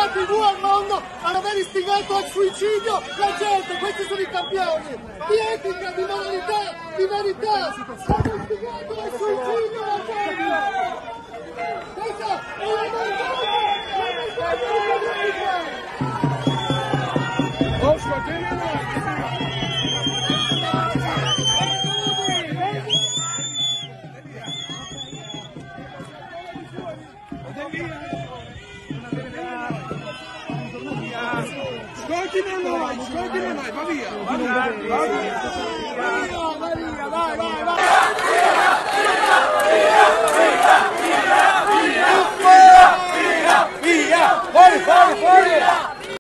stati due al mondo ad aver istigato al suicidio la gente. Questi sono i campioni di etica, di moralità, di verità. Hanno istigato al suicidio la gente. Questa è la vergogna repubblica. Scordine noi, va via, va via, Via, fuori, fuori, fuori!